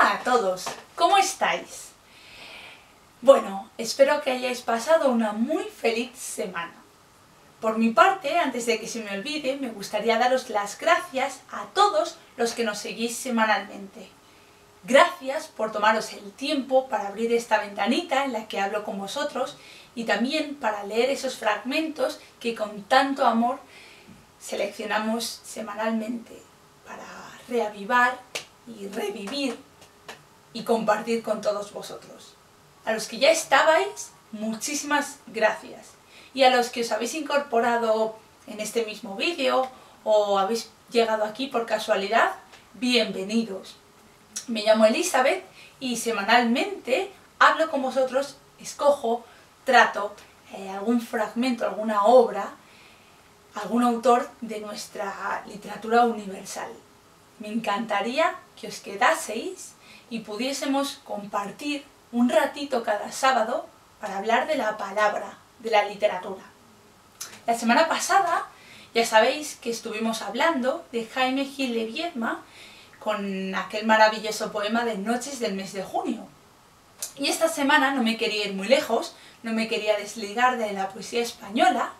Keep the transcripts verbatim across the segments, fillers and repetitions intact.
Hola a todos, ¿cómo estáis? Bueno, espero que hayáis pasado una muy feliz semana. Por mi parte, antes de que se me olvide, me gustaría daros las gracias a todos los que nos seguís semanalmente. Gracias por tomaros el tiempo para abrir esta ventanita en la que hablo con vosotros y también para leer esos fragmentos que con tanto amor seleccionamos semanalmente para reavivar y revivir y compartir con todos vosotros. A los que ya estabais, muchísimas gracias. Y a los que os habéis incorporado en este mismo vídeo o habéis llegado aquí por casualidad, bienvenidos. Me llamo Elizabeth y semanalmente hablo con vosotros, escojo, trato eh, algún fragmento, alguna obra, algún autor de nuestra literatura universal. Me encantaría que os quedaseis y pudiésemos compartir un ratito cada sábado para hablar de la palabra, de la literatura. La semana pasada ya sabéis que estuvimos hablando de Jaime Gil de Viedma con aquel maravilloso poema de Noches del mes de junio. Y esta semana no me quería ir muy lejos, no me quería desligar de la poesía española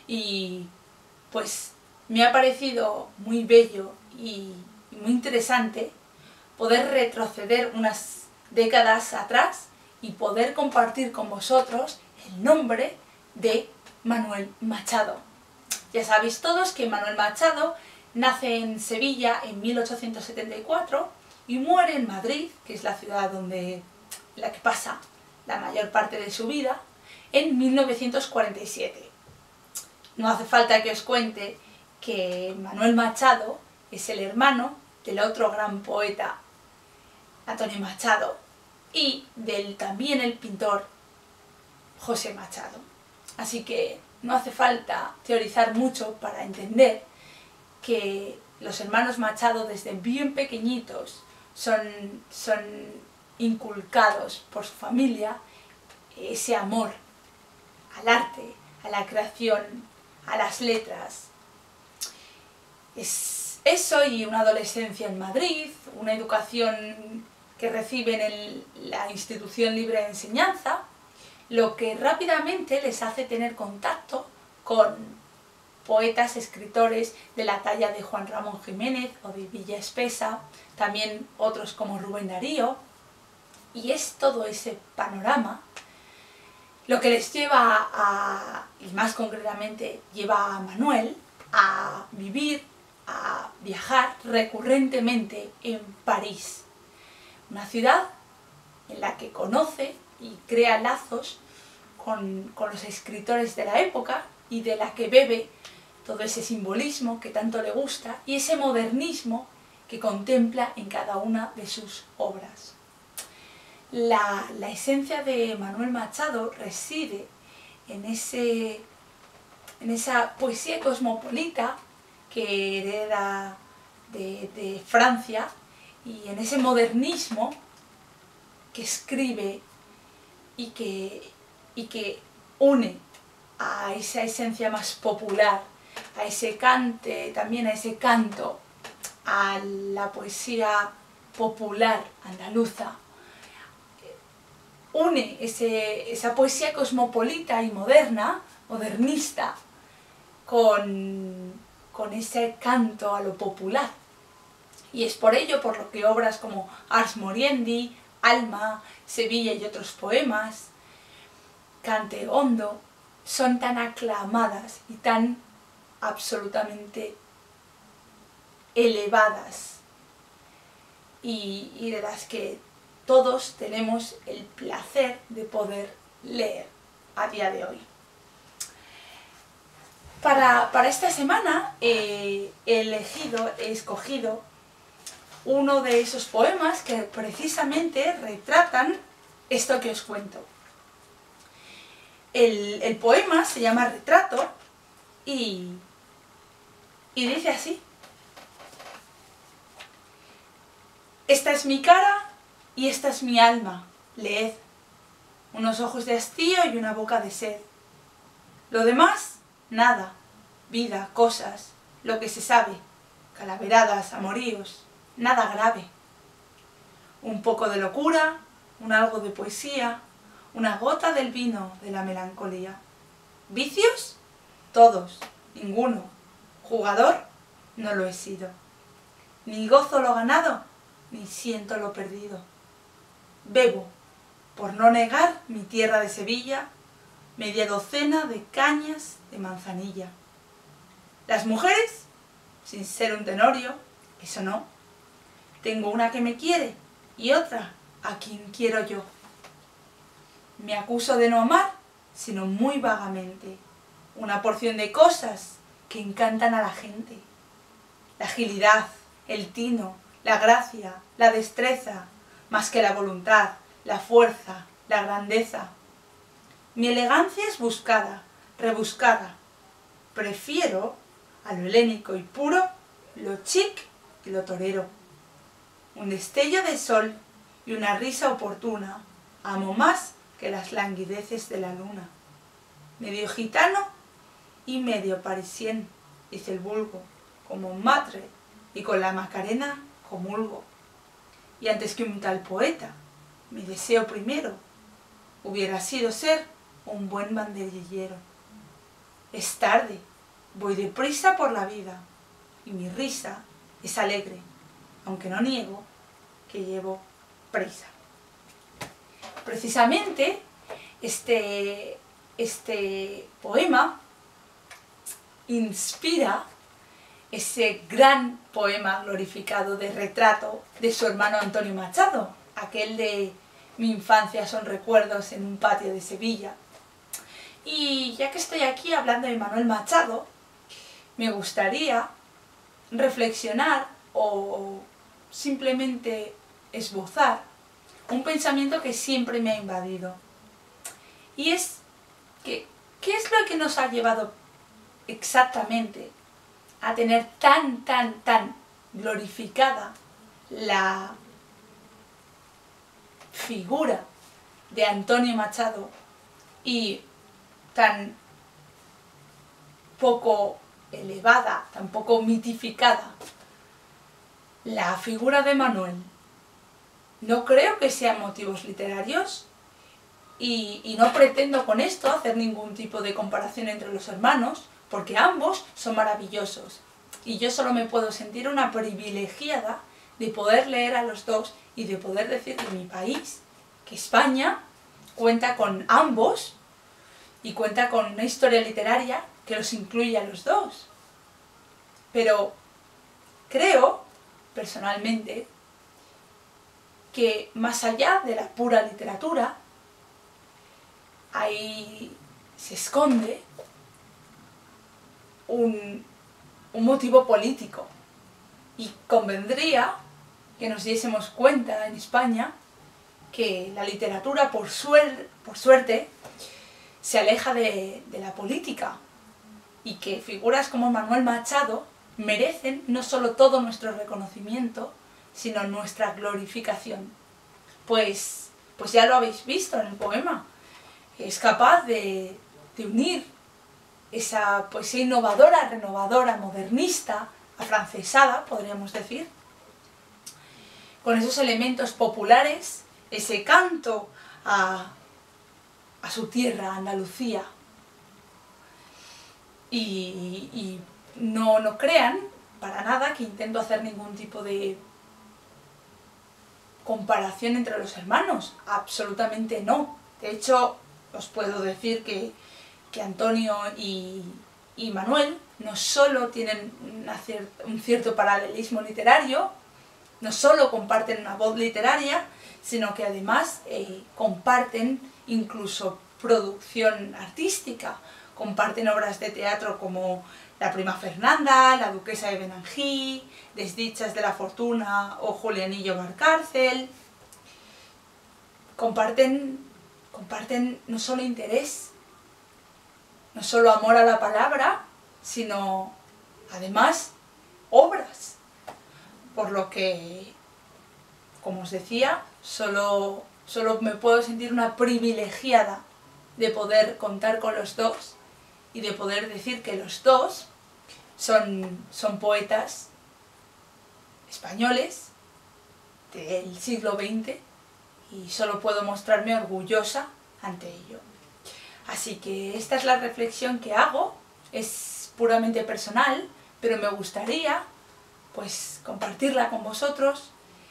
y pues me ha parecido muy bello y muy interesante poder retroceder unas décadas atrás y poder compartir con vosotros el nombre de Manuel Machado. Ya sabéis todos que Manuel Machado nace en Sevilla en mil ochocientos setenta y cuatro y muere en Madrid, que es la ciudad donde, en la que pasa la mayor parte de su vida, en mil novecientos cuarenta y siete. No hace falta que os cuente que Manuel Machado es el hermano del otro gran poeta Antonio Machado y del también el pintor José Machado. Así que no hace falta teorizar mucho para entender que los hermanos Machado desde bien pequeñitos son, son inculcados por su familia ese amor al arte, a la creación, a las letras. Es eso y una adolescencia en Madrid, una educación que reciben en la institución libre de enseñanza, lo que rápidamente les hace tener contacto con poetas, escritores de la talla de Juan Ramón Jiménez o de Villa Espesa, también otros como Rubén Darío, y es todo ese panorama lo que les lleva a, y más concretamente lleva a Manuel, a vivir, a viajar recurrentemente en París, una ciudad en la que conoce y crea lazos con, con los escritores de la época y de la que bebe todo ese simbolismo que tanto le gusta y ese modernismo que contempla en cada una de sus obras. La, la esencia de Manuel Machado reside en, ese, en esa poesía cosmopolita que hereda de, de Francia y en ese modernismo que escribe y que, y que une a esa esencia más popular, a ese cante, también a ese canto, a la poesía popular andaluza. Une ese, esa poesía cosmopolita y moderna, modernista, con, con ese canto a lo popular. Y es por ello por lo que obras como Ars Moriendi, Alma, Sevilla y otros poemas, Cante Hondo, son tan aclamadas y tan absolutamente elevadas y, y de las que todos tenemos el placer de poder leer a día de hoy. Para, para esta semana eh, he elegido, he escogido uno de esos poemas que precisamente retratan esto que os cuento. El, el poema se llama Retrato y, y dice así: esta es mi cara y esta es mi alma, leed, unos ojos de hastío y una boca de sed. Lo demás, nada, vida, cosas, lo que se sabe, calaveradas, amoríos, nada grave. un poco de locura, un algo de poesía, una gota del vino de la melancolía. ¿Vicios? Todos, ninguno. Jugador, no lo he sido. Ni gozo lo ganado, ni siento lo perdido. Bebo, por no negar mi tierra de Sevilla, media docena de cañas de manzanilla. Las mujeres, sin ser un tenorio, eso no. Tengo una que me quiere y otra a quien quiero yo. Me acuso de no amar, sino muy vagamente, una porción de cosas que encantan a la gente. La agilidad, el tino, la gracia, la destreza, más que la voluntad, la fuerza, la grandeza. Mi elegancia es buscada, rebuscada. Prefiero a lo helénico y puro, lo chic y lo torero. Un destello de sol y una risa oportuna amo más que las languideces de la luna. Medio gitano y medio parisien, dice el vulgo, como matre, y con la Macarena comulgo. Y antes que un tal poeta, mi deseo primero hubiera sido ser un buen banderillero. Es tarde, voy deprisa por la vida, y mi risa es alegre, aunque no niego que llevo prisa. Precisamente este, este poema inspira ese gran poema glorificado de retrato de su hermano Antonio Machado, aquel de mi infancia son recuerdos en un patio de Sevilla. Y ya que estoy aquí hablando de Manuel Machado, me gustaría reflexionar o simplemente esbozar un pensamiento que siempre me ha invadido. Y es que, ¿qué es lo que nos ha llevado exactamente a tener tan, tan, tan glorificada la figura de Antonio Machado y tan poco elevada, tan poco mitificada la figura de Manuel? No creo que sean motivos literarios y, y no pretendo con esto hacer ningún tipo de comparación entre los hermanos, porque ambos son maravillosos y yo solo me puedo sentir una privilegiada de poder leer a los dos y de poder decir que mi país, que España, cuenta con ambos y cuenta con una historia literaria que los incluye a los dos. Pero creo, personalmente, que más allá de la pura literatura, ahí se esconde un, un motivo político. Y convendría que nos diésemos cuenta en España que la literatura, por, suer, por suerte, se aleja de, de la política y que figuras como Manuel Machado merecen no solo todo nuestro reconocimiento, sino nuestra glorificación. Pues, pues ya lo habéis visto en el poema. Es capaz de, de unir esa poesía innovadora, renovadora, modernista, afrancesada, podríamos decir, con esos elementos populares, ese canto a, a su tierra, Andalucía. Y, y no, no crean para nada que intento hacer ningún tipo de comparación entre los hermanos, absolutamente no. De hecho, os puedo decir que, que Antonio y, y Manuel no solo tienen una cier- un cierto paralelismo literario, no solo comparten una voz literaria, sino que además eh, comparten incluso producción artística, comparten obras de teatro como La prima Fernanda, La duquesa de Benangí, Desdichas de la fortuna o Julianillo Valcárcel. Comparten, comparten no solo interés, no solo amor a la palabra, sino además obras. Por lo que, como os decía, solo, solo me puedo sentir una privilegiada de poder contar con los dos y de poder decir que los dos son, son poetas españoles del siglo veinte y solo puedo mostrarme orgullosa ante ello. Así que esta es la reflexión que hago, es puramente personal, pero me gustaría pues compartirla con vosotros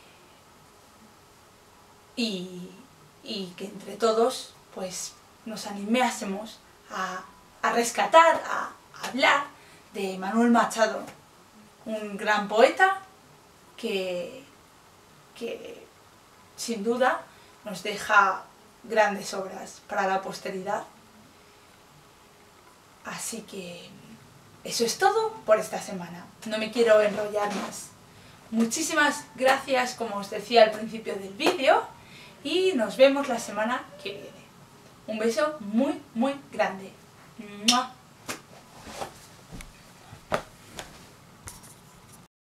y, y que entre todos pues nos animásemos a, a rescatar, a, a hablar de Manuel Machado, un gran poeta que, que sin duda nos deja grandes obras para la posteridad. Así que eso es todo por esta semana. No me quiero enrollar más. Muchísimas gracias, como os decía al principio del vídeo, y nos vemos la semana que viene. Un beso muy, muy grande. ¡Mua!